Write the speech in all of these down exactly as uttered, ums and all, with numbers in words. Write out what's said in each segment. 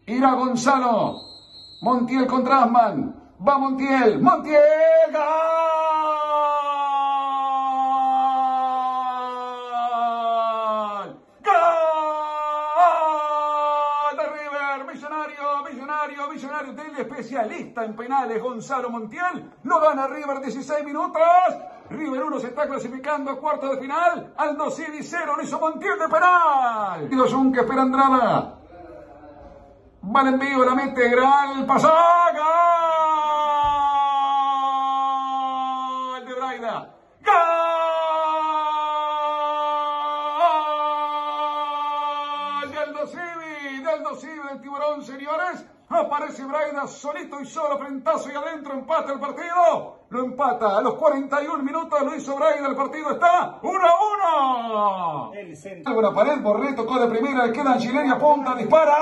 Irá Gonzalo. Montiel contra Asman. Va Montiel. Montiel. ¡Gol! ¡Gol de River! Millonario, millonario, millonario. Del especialista en penales, Gonzalo Montiel. Lo gana River, dieciséis minutos. River uno se está clasificando a cuartos de final. Aldo Civi cero, lo hizo Montiel de penal. Y los que espera Andrada. Va el envío, la mete, gran pasaje. ¡Gol de Braida! ¡Gol de Aldo Civi! De Aldo Civi, del Tiburón, señores. Aparece Braida solito y solo, frentazo y adentro, empata el partido. Lo empata a los cuarenta y un minutos, lo hizo Braida, el partido está uno a uno. Alguna pared, Borré tocó de primera, le queda en chilena, punta, dispara.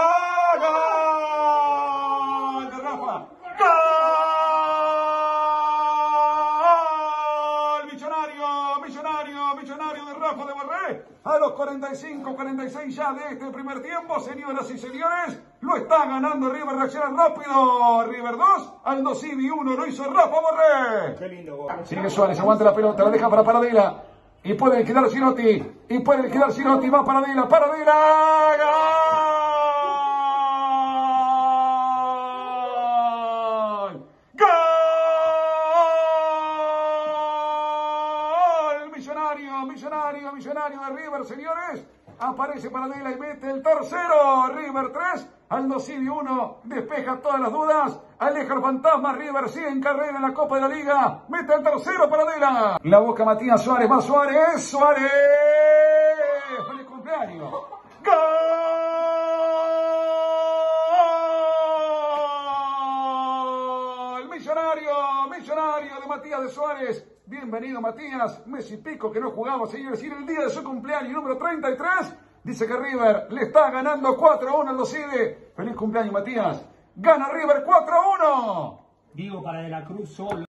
¡Gol de Rafa! ¡Gol! Millonario, millonario, millonario de Rafa de Borré. A los cuarenta y cinco, cuarenta y seis ya de este primer tiempo, señoras y señores, lo está ganando River, reacciona rápido. River dos, Aldo Civi uno, lo hizo Rafa Borré. Qué lindo gol. Sigue Suárez, aguanta la pelota, la deja para Paradela. Y puede quedar Girotti, y puede quedar Girotti, va Paradela, Paradela. ¡Gol! ¡Gol! Millonario, millonario, millonario de River, señores. Aparece Paradela y mete el tercero. River tres, Aldo Civi uno. Despeja todas las dudas. Aleja el fantasma. River sigue en carrera en la Copa de la Liga. Mete el tercero Paradela. La busca Matías Suárez. Va Suárez. Suárez. ¡Feliz cumpleaños! ¡Gol! Millonario, millonario de Matías de Suárez. Bienvenido, Matías. Mes y pico que no jugaba, señores. Y en el día de su cumpleaños, número treinta y tres, dice que River le está ganando cuatro a uno al Aldo Civi. Feliz cumpleaños, Matías. Gana River cuatro a uno. Digo para De la Cruz solo.